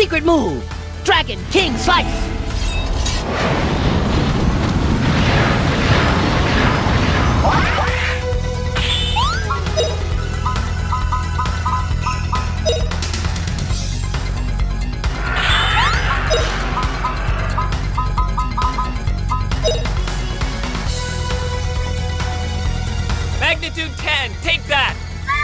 secret move! Dragon King Slice! Magnitude 10, take that!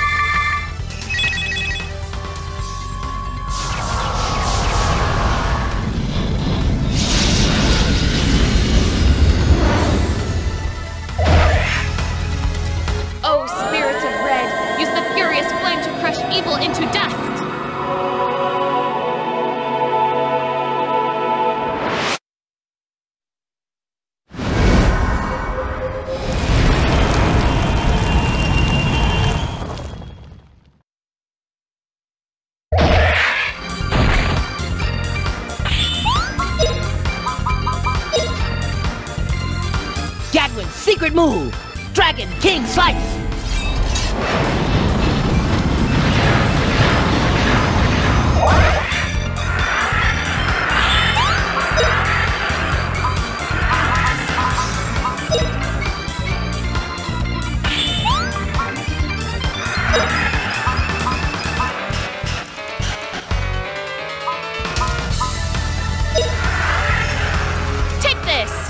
Oh, spirits of red, use the furious flame to crush evil into dust! Secret move! Dragon King Slice! Take this!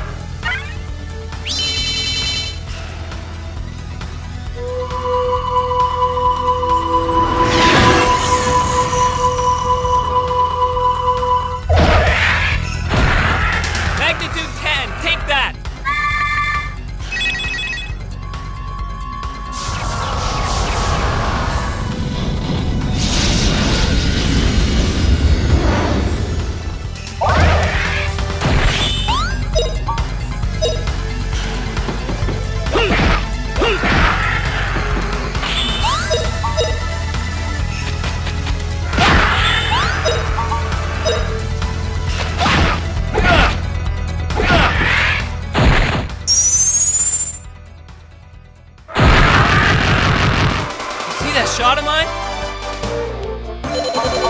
Magnitude 10, take that! Shot of mine?